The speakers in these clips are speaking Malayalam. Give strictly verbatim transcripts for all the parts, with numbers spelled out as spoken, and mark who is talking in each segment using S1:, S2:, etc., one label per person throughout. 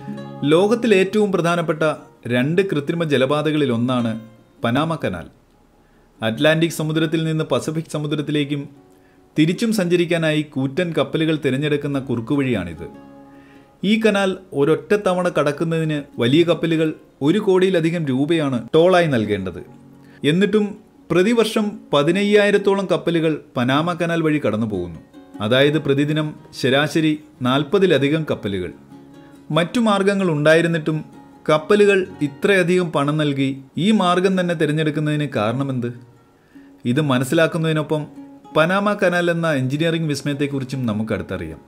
S1: ലോകത്തിലെ ഏറ്റവും പ്രധാനപ്പെട്ട രണ്ട് കൃത്രിമ ജലപാതകളിൽ ഒന്നാണ് പനാമ കനാൽ. അറ്റ്ലാന്റിക് സമുദ്രത്തിൽ നിന്ന് പസഫിക് സമുദ്രത്തിലേക്കും തിരിച്ചും സഞ്ചരിക്കാനായി കൂറ്റൻ കപ്പലുകൾ തിരഞ്ഞെടുക്കുന്ന കുറുക്കുവഴിയാണിത്. ഈ കനാൽ ഒരൊറ്റ തവണ കടക്കുന്നതിന് വലിയ കപ്പലുകൾ ഒരു കോടിയിലധികം രൂപയാണ് ടോളായി നൽകേണ്ടത്. എന്നിട്ടും പ്രതിവർഷം പതിനയ്യായിരത്തോളം കപ്പലുകൾ പനാമ കനാൽ വഴി കടന്നു പോകുന്നു. അതായത് പ്രതിദിനം ശരാശരി നാൽപ്പതിലധികം കപ്പലുകൾ. മറ്റു മാർഗങ്ങൾ ഉണ്ടായിരുന്നിട്ടും കപ്പലുകൾ ഇത്രയധികം പണം നൽകി ഈ മാർഗം തന്നെ തിരഞ്ഞെടുക്കുന്നതിന് കാരണമെന്ത്? ഇത് മനസ്സിലാക്കുന്നതിനൊപ്പം പനാമ കനാൽ എന്ന എഞ്ചിനീയറിംഗ് വിസ്മയത്തെക്കുറിച്ചും നമുക്ക് അടുത്തറിയാം.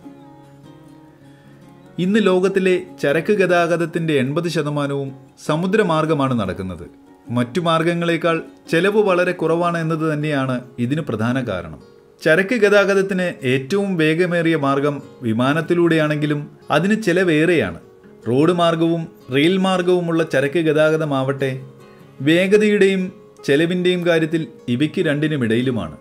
S1: ഇന്ന് ലോകത്തിലെ ചരക്ക് ഗതാഗതത്തിൻ്റെ എൺപത് ശതമാനവും സമുദ്രമാർഗമാണ് നടക്കുന്നത്. മറ്റു മാർഗങ്ങളേക്കാൾ ചെലവ് വളരെ കുറവാണ് എന്നത് തന്നെയാണ് ഇതിന് പ്രധാന കാരണം. ചരക്ക് ഗതാഗതത്തിന് ഏറ്റവും വേഗമേറിയ മാർഗം വിമാനത്തിലൂടെയാണെങ്കിലും അതിന് ചെലവേറെയാണ്. റോഡ് മാർഗവും റെയിൽ മാർഗവുമുള്ള ചരക്ക് ഗതാഗതമാവട്ടെ വേഗതയുടെയും ചെലവിൻ്റെയും കാര്യത്തിൽ ഇവയ്ക്ക് രണ്ടിനുമിടയിലുമാണ്.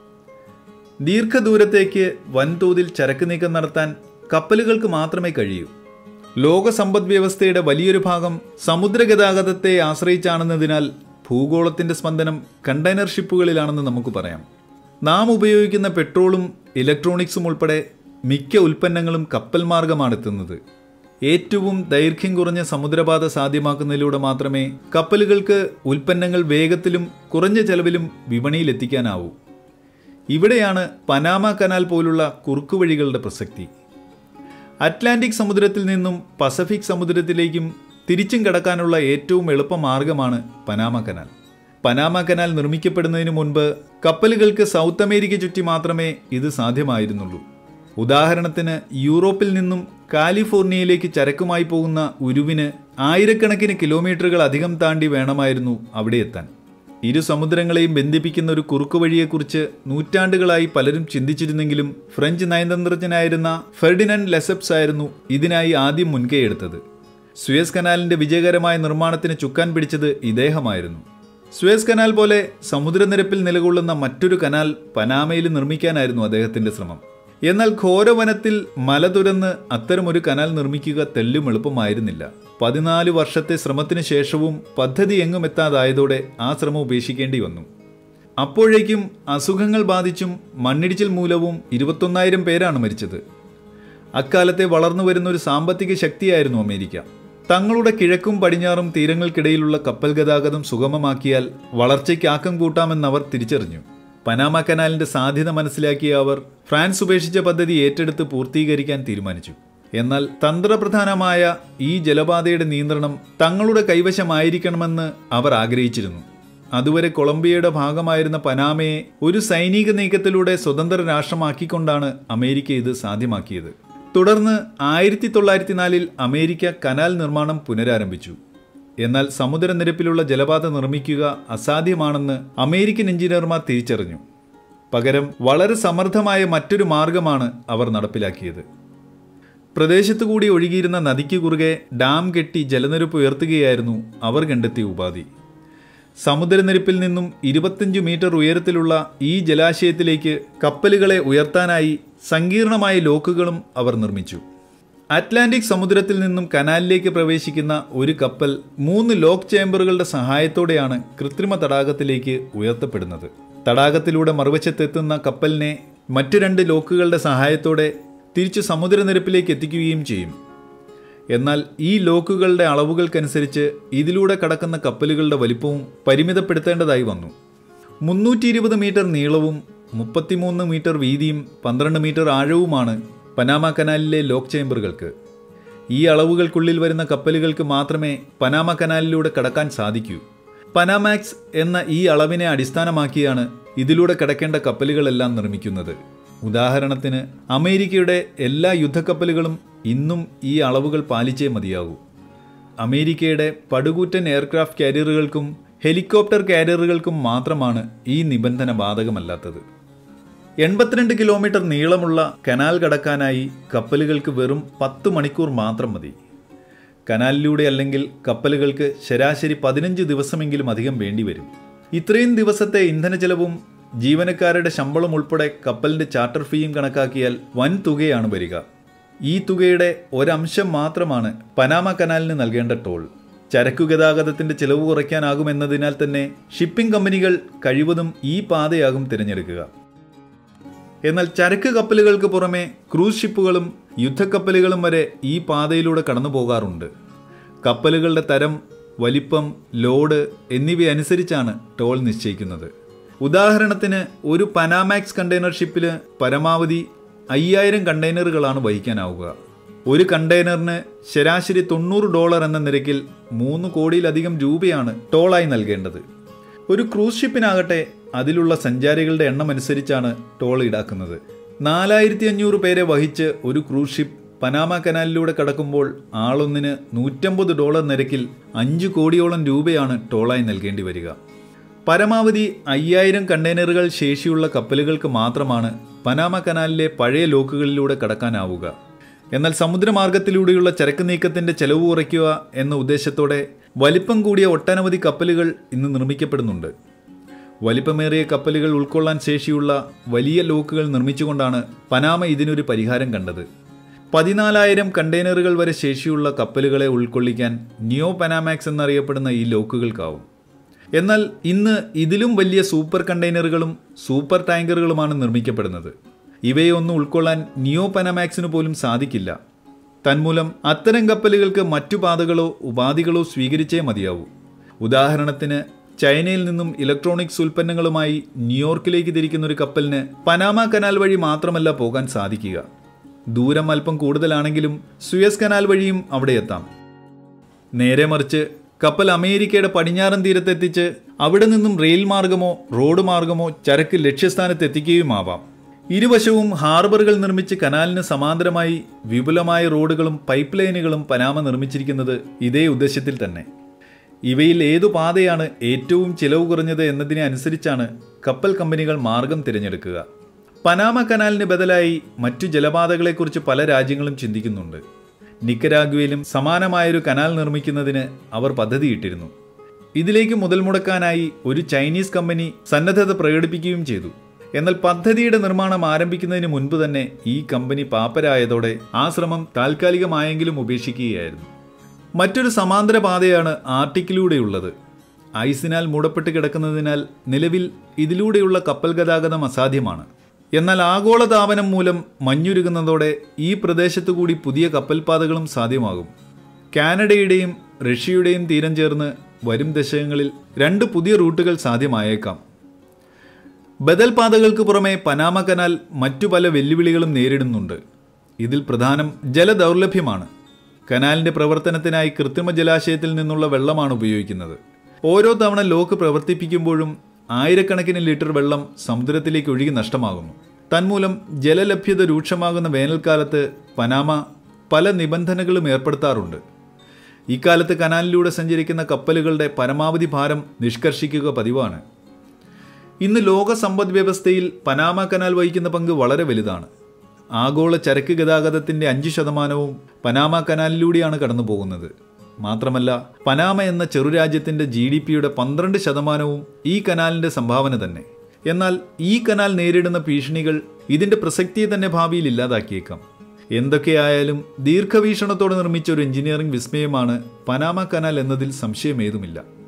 S1: ദീർഘദൂരത്തേക്ക് വൻതോതിൽ ചരക്ക് നീക്കം നടത്താൻ കപ്പലുകൾക്ക് മാത്രമേ കഴിയൂ. ലോക സമ്പദ് വ്യവസ്ഥയുടെ വലിയൊരു ഭാഗം സമുദ്രഗതാഗതത്തെ ആശ്രയിച്ചാണെന്നതിനാൽ ഭൂഗോളത്തിൻ്റെ സ്പന്ദനം കണ്ടെയ്നർ ഷിപ്പുകളിലാണെന്ന് നമുക്ക് പറയാം. നാം ഉപയോഗിക്കുന്ന പെട്രോളും ഇലക്ട്രോണിക്സും ഉൾപ്പെടെ മിക്ക ഉൽപ്പന്നങ്ങളും കപ്പൽ മാർഗമാണ് എത്തുന്നത്. ഏറ്റവും ദൈർഘ്യം കുറഞ്ഞ സമുദ്രപാത സാധ്യമാക്കുന്നതിലൂടെ മാത്രമേ കപ്പലുകൾക്ക് ഉൽപ്പന്നങ്ങൾ വേഗത്തിലും കുറഞ്ഞ ചെലവിലും വിപണിയിലെത്തിക്കാനാവൂ. ഇവിടെയാണ് പനാമ കനാൽ പോലുള്ള കുറുക്കുവഴികളുടെ പ്രസക്തി. അറ്റ്ലാന്റിക് സമുദ്രത്തിൽ നിന്നും പസഫിക് സമുദ്രത്തിലേക്കും തിരിച്ചും കടക്കാനുള്ള ഏറ്റവും എളുപ്പമാർഗമാണ് പനാമ കനാൽ. പനാമ കനാൽ നിർമ്മിക്കപ്പെടുന്നതിന് മുൻപ് കപ്പലുകൾക്ക് സൗത്ത് അമേരിക്ക ചുറ്റി മാത്രമേ ഇത് സാധ്യമായിരുന്നുള്ളൂ. ഉദാഹരണത്തിന് യൂറോപ്പിൽ നിന്നും കാലിഫോർണിയയിലേക്ക് ചരക്കുമായി പോകുന്ന ഉരുവിന് ആയിരക്കണക്കിന് കിലോമീറ്ററുകൾ അധികം താണ്ടി വേണമായിരുന്നു അവിടെ എത്താൻ. ഇരു സമുദ്രങ്ങളെയും ബന്ധിപ്പിക്കുന്ന ഒരു കുറുക്കുവഴിയെക്കുറിച്ച് നൂറ്റാണ്ടുകളായി പലരും ചിന്തിച്ചിരുന്നെങ്കിലും ഫ്രഞ്ച് നയതന്ത്രജ്ഞനായിരുന്ന ഫെർഡിനൻഡ് ലെസെപ്സ് ആയിരുന്നു ഇതിനായി ആദ്യം മുൻകൈയെടുത്തത്. സുയസ് കനാലിന്റെ വിജയകരമായ നിർമ്മാണത്തിന് ചുക്കാൻ പിടിച്ചത് ഇദ്ദേഹമായിരുന്നു. സുയസ് കനാൽ പോലെ സമുദ്രനിരപ്പിൽ നിലകൊള്ളുന്ന മറ്റൊരു കനാൽ പനാമയിൽ നിർമ്മിക്കാനായിരുന്നു അദ്ദേഹത്തിന്റെ ശ്രമം. എന്നാൽ ഘോരവനത്തിൽ മല തുരന്ന് അത്തരമൊരു കനാൽ നിർമ്മിക്കുക തെല്ലും എളുപ്പമായിരുന്നില്ല. പതിനാല് വർഷത്തെ ശ്രമത്തിന് ശേഷവും പദ്ധതി എങ്ങും എത്താതായതോടെ ആ ശ്രമം ഉപേക്ഷിക്കേണ്ടി വന്നു. അപ്പോഴേക്കും അസുഖങ്ങൾ ബാധിച്ചും മണ്ണിടിച്ചിൽ മൂലവും ഇരുപത്തൊന്നായിരം പേരാണ് മരിച്ചത്. അക്കാലത്തെ വളർന്നു വരുന്ന ഒരു സാമ്പത്തിക ശക്തിയായിരുന്നു അമേരിക്ക. തങ്ങളുടെ കിഴക്കും പടിഞ്ഞാറും തീരങ്ങൾക്കിടയിലുള്ള കപ്പൽ ഗതാഗതം സുഗമമാക്കിയാൽ വളർച്ചയ്ക്ക് ആക്കം കൂട്ടാമെന്നവർ തിരിച്ചറിഞ്ഞു. പനാമ കനാലിന്റെ സാധ്യത മനസ്സിലാക്കിയ അവർ ഫ്രാൻസ് ഉപേക്ഷിച്ച പദ്ധതി ഏറ്റെടുത്ത് പൂർത്തീകരിക്കാൻ തീരുമാനിച്ചു. എന്നാൽ തന്ത്രപ്രധാനമായ ഈ ജലപാതയുടെ നിയന്ത്രണം തങ്ങളുടെ കൈവശമായിരിക്കണമെന്ന് അവർ ആഗ്രഹിച്ചിരുന്നു. അതുവരെ കൊളംബിയയുടെ ഭാഗമായിരുന്ന പനാമയെ ഒരു സൈനിക നീക്കത്തിലൂടെ സ്വതന്ത്ര രാഷ്ട്രമാക്കിക്കൊണ്ടാണ് അമേരിക്ക ഇത് സാധ്യമാക്കിയത്. തുടർന്ന് ആയിരത്തി തൊള്ളായിരത്തി നാലിൽ അമേരിക്ക കനാൽ നിർമ്മാണം പുനരാരംഭിച്ചു. എന്നാൽ സമുദ്രനിരപ്പിലുള്ള ജലപാത നിർമ്മിക്കുക അസാധ്യമാണെന്ന് അമേരിക്കൻ എഞ്ചിനീയർമാർ തിരിച്ചറിഞ്ഞു. പകരം വളരെ സമർത്ഥമായ മറ്റൊരു മാർഗമാണ് അവർ നടപ്പിലാക്കിയത്. പ്രദേശത്തുകൂടി ഒഴുകിയിരുന്ന നദിക്ക് കുറുകെ ഡാം കെട്ടി ജലനിരപ്പ് ഉയർത്തുകയായിരുന്നു അവർ കണ്ടെത്തിയ ഉപാധി. സമുദ്രനിരപ്പിൽ നിന്നും ഇരുപത്തഞ്ച് മീറ്റർ ഉയരത്തിലുള്ള ഈ ജലാശയത്തിലേക്ക് കപ്പലുകളെ ഉയർത്താനായി സങ്കീർണമായ ലോക്കുകളും അവർ നിർമ്മിച്ചു. അറ്റ്ലാന്റിക് സമുദ്രത്തിൽ നിന്നും കനാലിലേക്ക് പ്രവേശിക്കുന്ന ഒരു കപ്പൽ മൂന്ന് ലോക്ക് ചേംബറുകളുടെ സഹായത്തോടെയാണ് കൃത്രിമ തടാകത്തിലേക്ക് ഉയർത്തപ്പെടുന്നത്. തടാകത്തിലൂടെ മറുവശത്തെത്തുന്ന കപ്പലിനെ മറ്റു രണ്ട് ലോക്കുകളുടെ സഹായത്തോടെ തിരിച്ചു സമുദ്രനിരപ്പിലേക്ക് എത്തിക്കുകയും ചെയ്യും. എന്നാൽ ഈ ലോക്കുകളുടെ അളവുകൾക്കനുസരിച്ച് ഇതിലൂടെ കടക്കുന്ന കപ്പലുകളുടെ വലിപ്പവും പരിമിതപ്പെടുത്തേണ്ടതായി വന്നു. മുന്നൂറ്റി ഇരുപത് മീറ്റർ നീളവും മുപ്പത്തിമൂന്ന് മീറ്റർ വീതിയും പന്ത്രണ്ട് മീറ്റർ ആഴവുമാണ് പനാമ കനാലിലെ ലോക്ക് ചേംബറുകൾക്ക്. ഈ അളവുകൾക്കുള്ളിൽ വരുന്ന കപ്പലുകൾക്ക് മാത്രമേ പനാമ കനാലിലൂടെ കടക്കാൻ സാധിക്കൂ. പനാമാക്സ് എന്ന ഈ അളവിനെ അടിസ്ഥാനമാക്കിയാണ് ഇതിലൂടെ കടക്കേണ്ട കപ്പലുകളെല്ലാം നിർമ്മിക്കുന്നത്. ഉദാഹരണത്തിന് അമേരിക്കയുടെ എല്ലാ യുദ്ധക്കപ്പലുകളും ഇന്നും ഈ അളവുകൾ പാലിച്ചേ മതിയാകൂ. അമേരിക്കയുടെ പടുകൂറ്റൻ എയർക്രാഫ്റ്റ് കാരിയറുകൾക്കും ഹെലികോപ്റ്റർ കാരിയറുകൾക്കും മാത്രമാണ് ഈ നിബന്ധന ബാധകമല്ലാത്തത്. എൺപത്തിരണ്ട് കിലോമീറ്റർ നീളമുള്ള കനാൽ കടക്കാനായി കപ്പലുകൾക്ക് വെറും പത്ത് മണിക്കൂർ മാത്രം മതി. കനാലിലൂടെ അല്ലെങ്കിൽ കപ്പലുകൾക്ക് ശരാശരി പതിനഞ്ച് ദിവസമെങ്കിലും അധികം വേണ്ടിവരും. ഇത്രയും ദിവസത്തെ ഇന്ധന ചെലവും ജീവനക്കാരുടെ ശമ്പളം ഉൾപ്പെടെ കപ്പലിന്റെ ചാർട്ടർ ഫീയും കണക്കാക്കിയാൽ വൻ തുകയാണ് വരിക. ഈ തുകയുടെ ഒരംശം മാത്രമാണ് പനാമ കനാലിന് നൽകേണ്ട ടോൾ. ചരക്കു ഗതാഗതത്തിൻ്റെ ചിലവ് കുറയ്ക്കാനാകുമെന്നതിനാൽ തന്നെ ഷിപ്പിംഗ് കമ്പനികൾ കഴിവതും ഈ പാതയാകും തിരഞ്ഞെടുക്കുക. എന്നാൽ ചരക്ക് കപ്പലുകൾക്ക് പുറമെ ക്രൂസ് ഷിപ്പുകളും യുദ്ധക്കപ്പലുകളും വരെ ഈ പാതയിലൂടെ കടന്നു പോകാറുണ്ട്. കപ്പലുകളുടെ തരം, വലിപ്പം, ലോഡ് എന്നിവയനുസരിച്ചാണ് ടോൾ നിശ്ചയിക്കുന്നത്. ഉദാഹരണത്തിന് ഒരു പനാമാക്സ് കണ്ടെയ്നർ ഷിപ്പിൽ പരമാവധി അയ്യായിരം കണ്ടെയ്നറുകളാണ് വഹിക്കാനാവുക. ഒരു കണ്ടെയ്നറിന് ശരാശരി തൊണ്ണൂറ് ഡോളർ എന്ന നിരക്കിൽ മൂന്ന് കോടിയിലധികം രൂപയാണ് ടോളായി നൽകേണ്ടത്. ഒരു ക്രൂസ് ഷിപ്പിനാകട്ടെ അതിലുള്ള സഞ്ചാരികളുടെ എണ്ണം അനുസരിച്ചാണ് ടോൾ ഈടാക്കുന്നത്. നാലായിരത്തി അഞ്ഞൂറ് പേരെ വഹിച്ച് ഒരു ക്രൂസ് ഷിപ്പ് പനാമ കനാലിലൂടെ കടക്കുമ്പോൾ ആളൊന്നിന് നൂറ്റമ്പത് ഡോളർ നിരക്കിൽ അഞ്ച് കോടിയോളം രൂപയാണ് ടോളായി നൽകേണ്ടി വരിക. പരമാവധി അയ്യായിരം കണ്ടെയ്നറുകൾ ശേഷിയുള്ള കപ്പലുകൾക്ക് മാത്രമാണ് പനാമ കനാലിലെ പഴയ ലോക്കുകളിലൂടെ കടക്കാനാവുക. എന്നാൽ സമുദ്രമാർഗത്തിലൂടെയുള്ള ചരക്ക് നീക്കത്തിൻ്റെ ചെലവ് കുറയ്ക്കുക എന്ന ഉദ്ദേശത്തോടെ വലിപ്പം കൂടിയ ഒട്ടനവധി കപ്പലുകൾ ഇന്ന് നിർമ്മിക്കപ്പെടുന്നുണ്ട്. വലിപ്പമേറിയ കപ്പലുകൾ ഉൾക്കൊള്ളാൻ ശേഷിയുള്ള വലിയ ലോക്കുകൾ നിർമ്മിച്ചുകൊണ്ടാണ് പനാമ ഇതിനൊരു പരിഹാരം കണ്ടത്. പതിനാലായിരം കണ്ടെയ്നറുകൾ വരെ ശേഷിയുള്ള കപ്പലുകളെ ഉൾക്കൊള്ളിക്കാൻ നിയോ പനാമാക്സ് എന്നറിയപ്പെടുന്ന ഈ ലോക്കുകൾക്കാവും. എന്നാൽ ഇന്ന് ഇതിലും വലിയ സൂപ്പർ കണ്ടെയ്നറുകളും സൂപ്പർ ടാങ്കറുകളുമാണ് നിർമ്മിക്കപ്പെടുന്നത്. ഇവയെ ഒന്നും ഉൾക്കൊള്ളാൻ നിയോ പനാമാക്സിന് പോലും സാധിക്കില്ല. തന്മൂലം അത്തരം കപ്പലുകൾക്ക് മറ്റു പാതകളോ ഉപാധികളോ സ്വീകരിച്ചേ മതിയാവൂ. ഉദാഹരണത്തിന് ചൈനയിൽ നിന്നും ഇലക്ട്രോണിക്സ് ഉൽപ്പന്നങ്ങളുമായി ന്യൂയോർക്കിലേക്ക് തിരിക്കുന്ന ഒരു കപ്പലിന് പനാമ കനാൽ വഴി മാത്രമല്ല പോകാൻ സാധിക്കുക. ദൂരം അല്പം കൂടുതലാണെങ്കിലും സുയസ് കനാൽ വഴിയും അവിടെ എത്താം. നേരെ മറിച്ച് കപ്പൽ അമേരിക്കയുടെ പടിഞ്ഞാറൻ തീരത്തെത്തിച്ച് അവിടെ നിന്നും റെയിൽ മാർഗമോ റോഡ് മാർഗമോ ചരക്ക് ലക്ഷ്യസ്ഥാനത്ത് എത്തിക്കുകയുമാവാം. ഇരുവശവും ഹാർബറുകൾ നിർമ്മിച്ച് കനാലിന് സമാന്തരമായി വിപുലമായ റോഡുകളും പൈപ്പ് ലൈനുകളും പനാമ നിർമ്മിച്ചിരിക്കുന്നത് ഇതേ ഉദ്ദേശത്തിൽ തന്നെ. ഇവയിൽ ഏതു പാതയാണ് ഏറ്റവും ചിലവ് കുറഞ്ഞത് എന്നതിനെ അനുസരിച്ചാണ് കപ്പൽ കമ്പനികൾ മാർഗം തിരഞ്ഞെടുക്കുക. പനാമ കനാലിന് ബദലായി മറ്റു ജലപാതകളെക്കുറിച്ച് പല രാജ്യങ്ങളും ചിന്തിക്കുന്നുണ്ട്. നിക്കരാഗ്വയിലും സമാനമായൊരു കനാൽ നിർമ്മിക്കുന്നതിന് അവർ പദ്ധതിയിട്ടിരുന്നു. ഇതിലേക്ക് മുതൽ മുടക്കാനായി ഒരു ചൈനീസ് കമ്പനി സന്നദ്ധത പ്രകടിപ്പിക്കുകയും ചെയ്തു. എന്നാൽ പദ്ധതിയുടെ നിർമ്മാണം ആരംഭിക്കുന്നതിന് മുൻപ് തന്നെ ഈ കമ്പനി പാപ്പരായതോടെ ആ ശ്രമം താൽക്കാലികമായെങ്കിലും ഉപേക്ഷിക്കുകയായിരുന്നു. മറ്റൊരു സമാന്തര പാതയാണ് ആർട്ടിക്കിലൂടെയുള്ളത്. ഐസിനാൽ മൂടപ്പെട്ട് കിടക്കുന്നതിനാൽ നിലവിൽ ഇതിലൂടെയുള്ള കപ്പൽ ഗതാഗതം അസാധ്യമാണ്. എന്നാൽ ആഗോളതാപനം മൂലം മഞ്ഞുരുകുന്നതോടെ ഈ പ്രദേശത്തു കൂടി പുതിയ കപ്പൽപാതകളും സാധ്യമാകും. കാനഡയുടെയും റഷ്യയുടെയും തീരം ചേർന്ന് വരും ദശകങ്ങളിൽ രണ്ട് പുതിയ റൂട്ടുകൾ സാധ്യമായേക്കാം. ബദൽ പാതകൾക്ക് പുറമെ പനാമ കനാൽ മറ്റു പല വെല്ലുവിളികളും നേരിടുന്നുണ്ട്. ഇതിൽ പ്രധാനം ജലദൗർലഭ്യമാണ്. കനാലിൻ്റെ പ്രവർത്തനത്തിനായി കൃത്രിമ ജലാശയത്തിൽ നിന്നുള്ള വെള്ളമാണ് ഉപയോഗിക്കുന്നത്. ഓരോ തവണ ലോക്ക് പ്രവർത്തിപ്പിക്കുമ്പോഴും ആയിരക്കണക്കിന് ലിറ്റർ വെള്ളം സമുദ്രത്തിലേക്ക് ഒഴുകി നഷ്ടമാകുന്നു. തന്മൂലം ജലലഭ്യത രൂക്ഷമാകുന്ന വേനൽക്കാലത്ത് പനാമ പല നിബന്ധനകളും ഏർപ്പെടുത്താറുണ്ട്. ഇക്കാലത്ത് കനാലിലൂടെ സഞ്ചരിക്കുന്ന കപ്പലുകളുടെ പരമാവധി ഭാരം നിഷ്കർഷിക്കുക പതിവാണ്. ഇന്ന് ലോക സമ്പദ് വ്യവസ്ഥയിൽ പനാമ കനാൽ വഹിക്കുന്ന പങ്ക് വളരെ വലുതാണ്. ആഗോള ചരക്ക് ഗതാഗതത്തിൻ്റെ അഞ്ച് ശതമാനവും പനാമ കനാലിലൂടെയാണ് കടന്നു പോകുന്നത്. മാത്രമല്ല പനാമ എന്ന ചെറുരാജ്യത്തിൻ്റെ ജി ഡി പിയുടെ പന്ത്രണ്ട് ശതമാനവും ഈ കനാലിൻ്റെ സംഭാവന തന്നെ. എന്നാൽ ഈ കനാൽ നേരിടുന്ന ഭീഷണികൾ ഇതിൻ്റെ പ്രസക്തിയെ തന്നെ ഭാവിയിൽ ഇല്ലാതാക്കിയേക്കാം. എന്തൊക്കെയായാലും ദീർഘവീക്ഷണത്തോടെ നിർമ്മിച്ച ഒരു എഞ്ചിനീയറിംഗ് വിസ്മയമാണ് പനാമ കനാൽ എന്നതിൽ സംശയമേതുമില്ല.